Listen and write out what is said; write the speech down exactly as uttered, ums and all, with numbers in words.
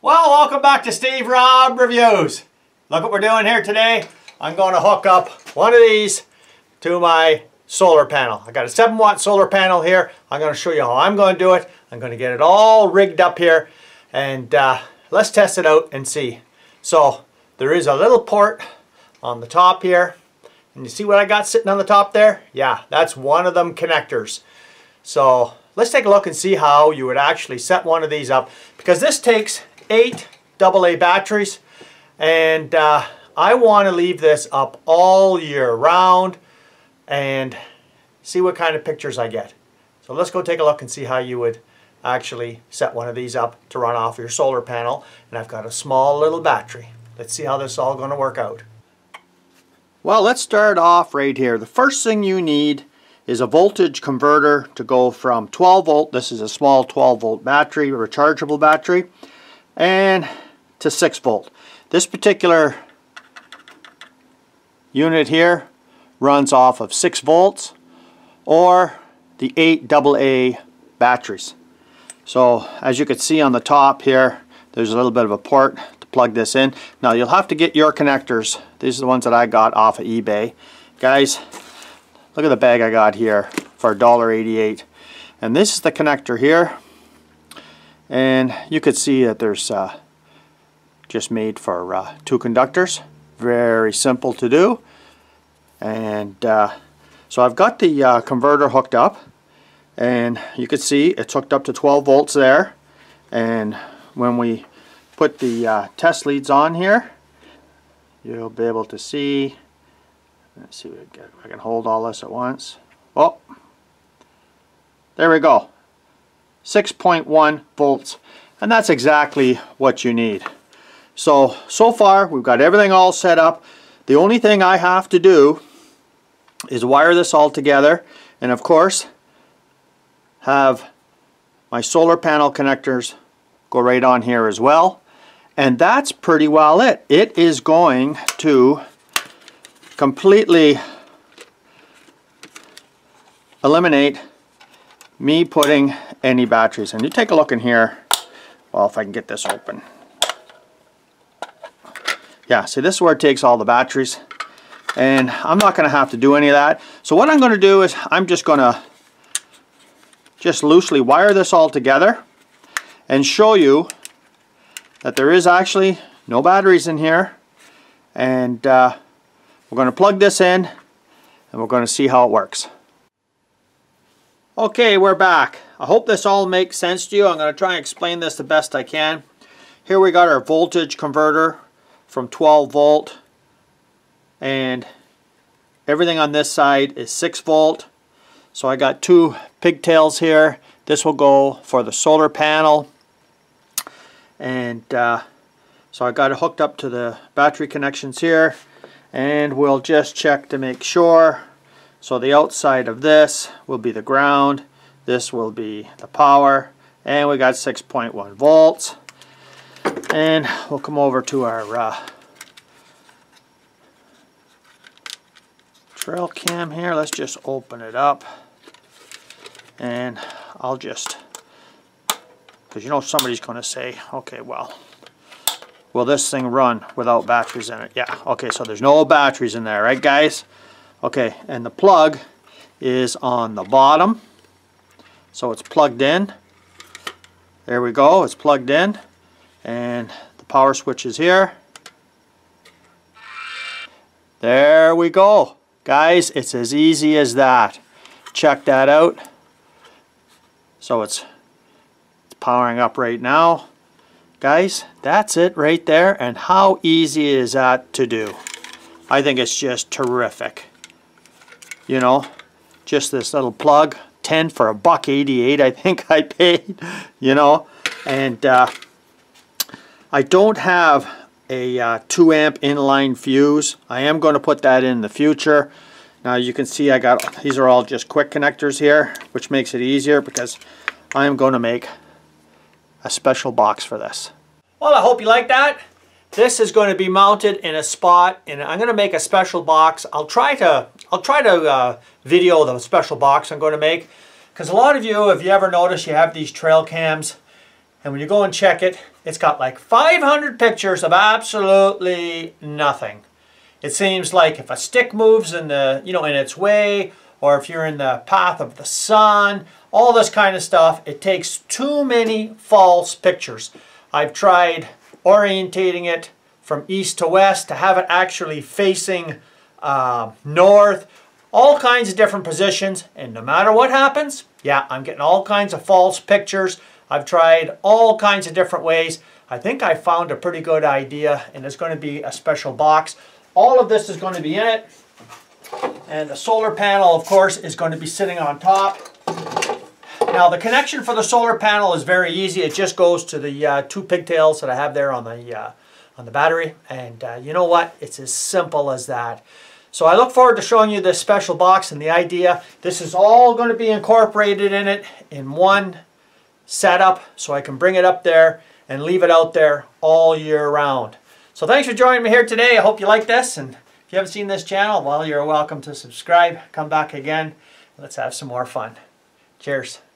Well, welcome back to Steve Rob Reviews. Look what we're doing here today. I'm going to hook up one of these to my solar panel. I got a seven watt solar panel here. I'm going to show you how I'm going to do it. I'm going to get it all rigged up here and uh, let's test it out and see. So there is a little port on the top here. And you see what I got sitting on the top there? Yeah, that's one of them connectors. So let's take a look and see how you would actually set one of these up, because this takes eight double A batteries, and uh, I want to leave this up all year round and see what kind of pictures I get. So let's go take a look and see how you would actually set one of these up to run off your solar panel. And I've got a small little battery. Let's see how this is all going to work out. Well, let's start off right here. The first thing you need is a voltage converter to go from twelve volt, this is a small twelve volt battery, a rechargeable battery, and to six volt. This particular unit here runs off of six volts or the eight double A batteries. So as you can see on the top here, there's a little bit of a port to plug this in. Now you'll have to get your connectors. These are the ones that I got off of eBay. Guys, look at the bag I got here for a dollar eighty-eight. And this is the connector here. And you could see that there's uh, just made for uh, two conductors. Very simple to do. And uh, so I've got the uh, converter hooked up. And you can see it's hooked up to twelve volts there. And when we put the uh, test leads on here, you'll be able to see. Let's see if I can hold all this at once. Oh, there we go. six point one volts. And that's exactly what you need. So, so far we've got everything all set up. The only thing I have to do is wire this all together. And of course, have my solar panel connectors go right on here as well. And that's pretty well it. It is going to completely eliminate me putting any batteries. And you take a look in here. Well, if I can get this open. Yeah, see, this is where it takes all the batteries. And I'm not going to have to do any of that. So what I'm going to do is I'm just going to just loosely wire this all together and show you that there is actually no batteries in here. And uh, we're going to plug this in and we're going to see how it works. Okay, we're back. I hope this all makes sense to you. I'm going to try and explain this the best I can. Here we got our voltage converter from twelve volt, and everything on this side is six volt. So I got two pigtails here. This will go for the solar panel, and uh, so I got it hooked up to the battery connections here. And we'll just check to make sure. So the outside of this will be the ground, this will be the power, and we got six point one volts. And we'll come over to our uh, trail cam here. Let's just open it up. And I'll just, because you know somebody's going to say, okay, well, will this thing run without batteries in it? Yeah, okay, so there's no batteries in there, right guys? Okay, and the plug is on the bottom. So it's plugged in. There we go, it's plugged in. And the power switch is here. There we go. Guys, it's as easy as that. Check that out. So it's, it's powering up right now. Guys, that's it right there. And how easy is that to do? I think it's just terrific. You know, just this little plug, ten for a buck eighty-eight I think I paid, you know. And uh, I don't have a uh, two amp inline fuse. I am going to put that in the future. Now you can see I got, these are all just quick connectors here, which makes it easier because I am going to make a special box for this. Well, I hope you like that. This is going to be mounted in a spot, and I'm going to make a special box. I'll try to I'll try to uh, video the special box I'm going to make, because a lot of you, if you ever notice, you have these trail cams, and when you go and check it, It's got like five hundred pictures of absolutely nothing. It seems like if a stick moves in the, you know, in its way, or if you're in the path of the sun, all this kind of stuff, it takes too many false pictures. I've tried orientating it from east to west to have it actually facing uh, north, all kinds of different positions, and no matter what happens, yeah, I'm getting all kinds of false pictures. I've tried all kinds of different ways. I think I found a pretty good idea, and it's going to be a special box. All of this is going to be in it, and the solar panel, of course, is going to be sitting on top. Now, the connection for the solar panel is very easy. It just goes to the uh, two pigtails that I have there on the uh, on the battery, and uh, you know what? It's as simple as that. So I look forward to showing you this special box and the idea. This is all going to be incorporated in it in one setup, so I can bring it up there and leave it out there all year round. So thanks for joining me here today. I hope you like this, and if you haven't seen this channel, well, you're welcome to subscribe. Come back again. Let's have some more fun. Cheers.